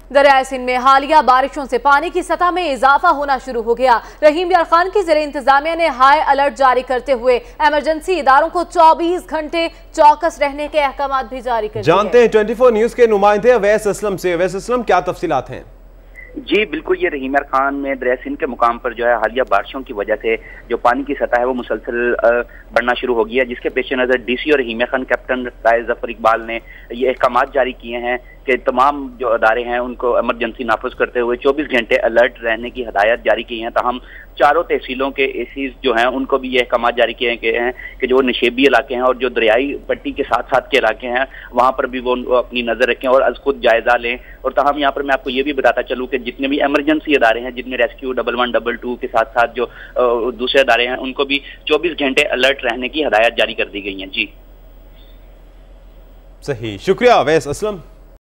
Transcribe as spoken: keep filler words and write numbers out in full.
दरियाए सिंध में हालिया बारिशों से पानी की सतह में इजाफा होना शुरू हो गया। रहीम यार खान की ज़िले इंतजामिया ने हाई अलर्ट जारी करते हुए इमरजेंसी इदारों को चौबीस घंटे चौकस रहने के अहकाम भी जारी कर दिए। जानते हैं ट्वेंटी फोर न्यूज के नुमाइंदे अवैस असलम से। अवैस असलम, क्या तफसीलात हैं? जी बिल्कुल, ये रहीम यार खान में दरिया सिंध के मुकाम पर जो है हालिया बारिशों की वजह से जो पानी की सतह है वो मुसलसल बढ़ना शुरू हो गया है, जिसके पेश नज़र डीसी और रहीम यार खान कैप्टन राय जफर इकबाल ने ये अहकाम जारी किए हैं कि तमाम जो अदारे हैं उनको इमरजेंसी नाफिज करते हुए चौबीस घंटे अलर्ट रहने की हदायत जारी की है। ताहम चारों तहसीलों के एसीज जो हैं उनको भी ये अहकाम जारी किए हैं कि जो निशेबी इलाके हैं और जो दरियाई पट्टी के साथ साथ के इलाके हैं वहाँ पर भी वो अपनी नज़र रखें और अज खुद जायजा लें। और ताहम यहाँ पर मैं आपको ये भी बताता चलूँ कि जितने भी इमरजेंसी अदारे हैं, जिनमें rescue double one double two के साथ साथ जो दूसरे अदारे हैं, उनको भी चौबीस घंटे अलर्ट रहने की हदायत जारी कर दी गई है। जी सही, शुक्रिया अवैस असलम।